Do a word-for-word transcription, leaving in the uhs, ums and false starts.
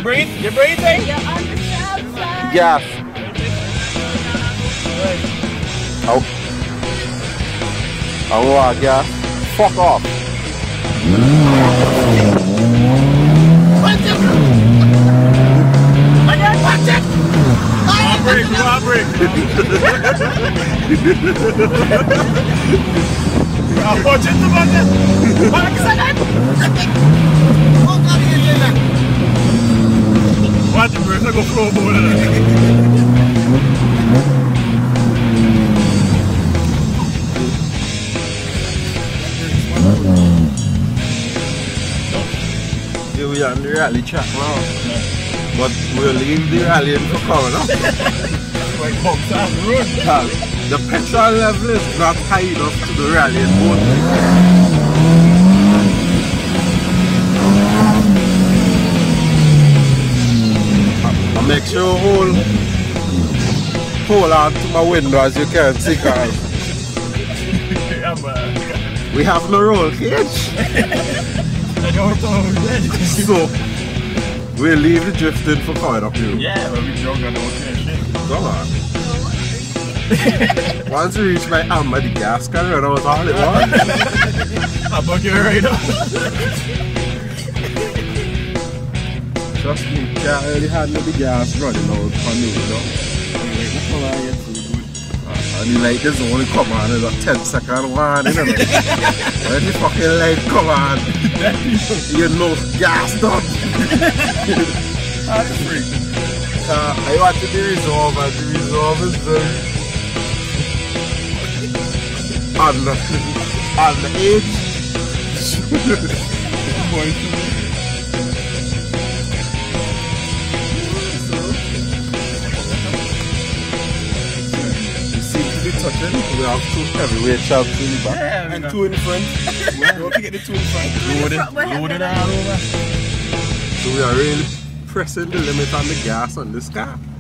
breathe? You breathing? You're on the south side. Gas. Oh. Oh, uh, gas. Fuck off. Watch it! Again, watch it! One break, one break. I'll watch it, watch it. One second. Watch it, bro. Let's go flow over there. Here we are on the rally track now. But we'll leave the rally in for coming up. Like bumps on the road. The petrol level is not high enough to the rally boat. I make sure hold hold on to my window as you can see, guys. We have no roll cage. So we'll leave the drifting for coming up here. Yeah, but we drunk on the okay shit. Come on. Once we reach my arm, the gas can run out all it was. I'll buck you right up. Trust me, can't really handle the gas running out for me, though. And the light doesn't only come on in a ten second one, you know. When the fucking light come on, you know gas done. That's free. Uh, I want to the resolve, and the resolve is very on the on the edge. You seem to be touching. We have two heavyweight champs in the back. Yeah, and two in front. Don't forget the two in front. Loading, loading all over. So we are really pressing the limit on the gas on this car.